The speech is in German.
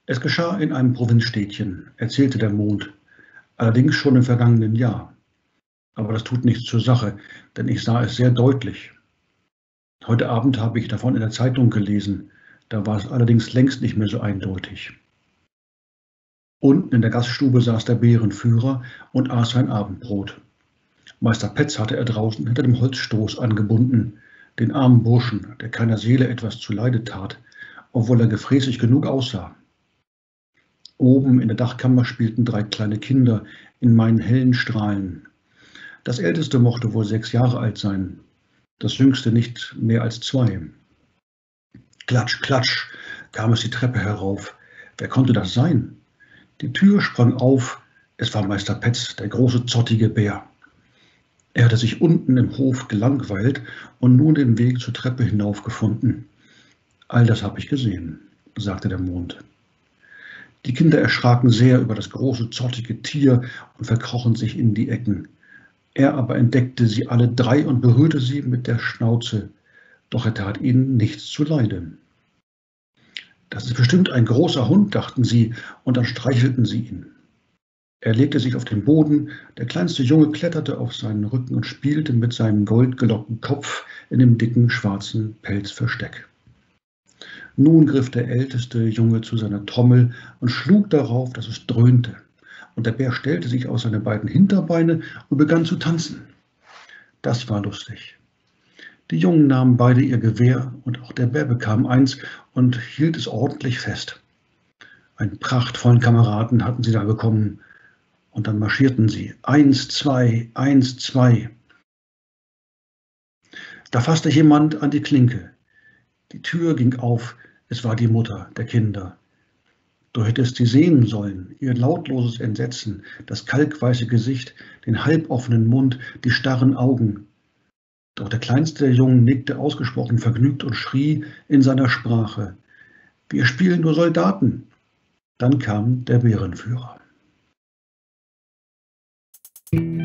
Es geschah in einem Provinzstädtchen, erzählte der Mond, allerdings schon im vergangenen Jahr. Aber das tut nichts zur Sache, denn ich sah es sehr deutlich. Heute Abend habe ich davon in der Zeitung gelesen, da war es allerdings längst nicht mehr so eindeutig. Unten in der Gaststube saß der Bärenführer und aß sein Abendbrot. Meister Petz hatte er draußen hinter dem Holzstoß angebunden, den armen Burschen, der keiner Seele etwas zuleide tat, obwohl er gefräßig genug aussah. Oben in der Dachkammer spielten 3 kleine Kinder in meinen hellen Strahlen. Das älteste mochte wohl 6 Jahre alt sein, das jüngste nicht mehr als 2. Klatsch, klatsch, kam es die Treppe herauf. Wer konnte das sein? Die Tür sprang auf, es war Meister Petz, der große zottige Bär. Er hatte sich unten im Hof gelangweilt und nun den Weg zur Treppe hinauf gefunden. All das habe ich gesehen, sagte der Mond. Die Kinder erschraken sehr über das große, zottige Tier und verkrochen sich in die Ecken. Er aber entdeckte sie alle 3 und berührte sie mit der Schnauze, doch er tat ihnen nichts zuleide. Das ist bestimmt ein großer Hund, dachten sie, und dann streichelten sie ihn. Er legte sich auf den Boden, der kleinste Junge kletterte auf seinen Rücken und spielte mit seinem goldgelockten Kopf in dem dicken, schwarzen Pelzversteck. Nun griff der älteste Junge zu seiner Trommel und schlug darauf, dass es dröhnte, und der Bär stellte sich auf seine beiden Hinterbeine und begann zu tanzen. Das war lustig. Die Jungen nahmen beide ihr Gewehr, und auch der Bär bekam eins und hielt es ordentlich fest. Einen prachtvollen Kameraden hatten sie da bekommen, und dann marschierten sie. 1, 2, 1, 2. Da fasste jemand an die Klinke. Die Tür ging auf, es war die Mutter der Kinder. Du hättest sie sehen sollen, ihr lautloses Entsetzen, das kalkweiße Gesicht, den halboffenen Mund, die starren Augen. Doch der kleinste der Jungen nickte ausgesprochen vergnügt und schrie in seiner Sprache: Wir spielen nur Soldaten. Dann kam der Bärenführer.